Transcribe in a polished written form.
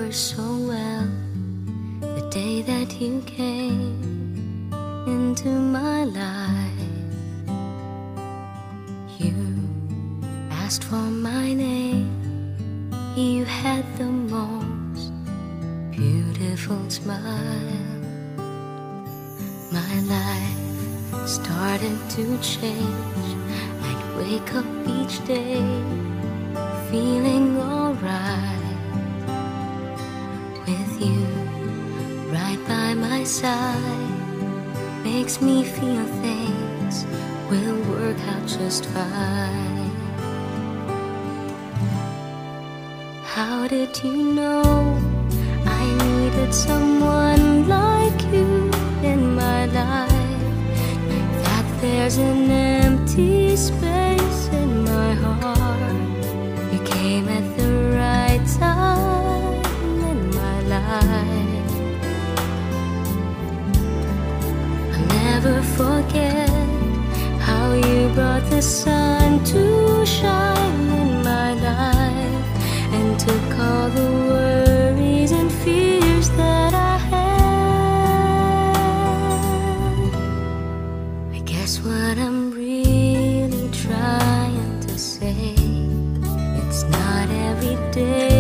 remember so well the day that you came into my life. You asked for my name. You had the most beautiful smile. My life started to change. I'd wake up each day feeling alright. With you right by my side makes me feel things will work out just fine. How did you know I needed someone like you in my life? That there's an empty space in my heart. You came at the right time in my life. I'll never forget how you brought the sun to shine in my life and took all the worries and fears that I had. I guess what I'm really trying to say, it's not every day